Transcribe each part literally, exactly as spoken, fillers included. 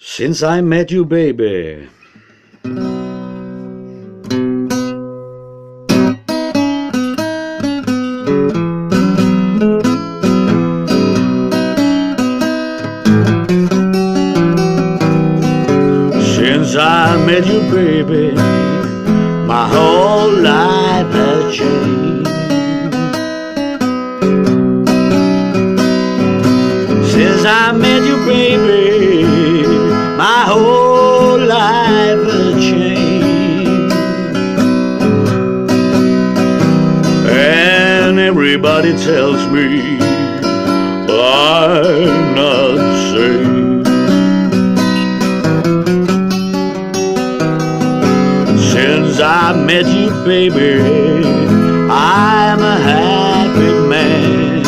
Since I met you, baby. Since I met you, baby, my whole life has changed. Since I met you, baby, my whole life has changed. And everybody tells me I'm not safe. Since I met you, baby, I'm a happy man.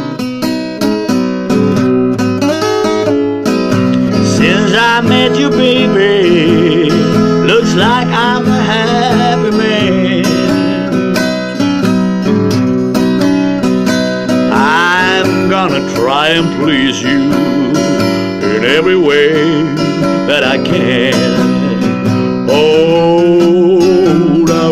Since I met you, baby, looks like I'm a happy man. I'm gonna try and please you in every way that I can. Oh, no.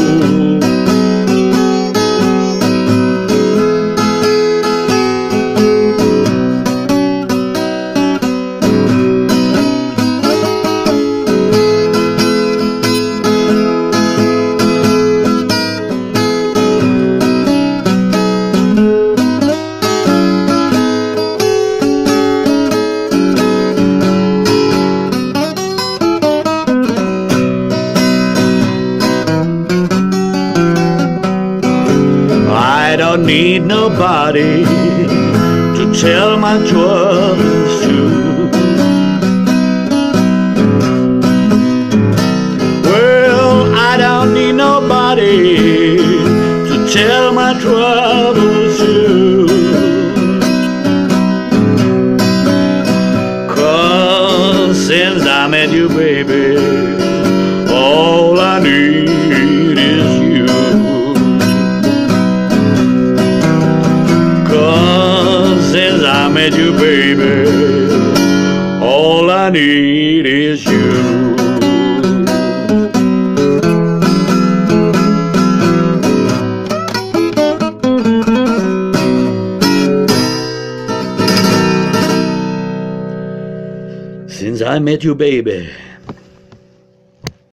I don't need nobody to tell my troubles to. Well, I don't need nobody to tell my troubles to. 'Cause since I met you, baby, all I need is you. Since I met you, baby, all I need is you. Since I met you, baby.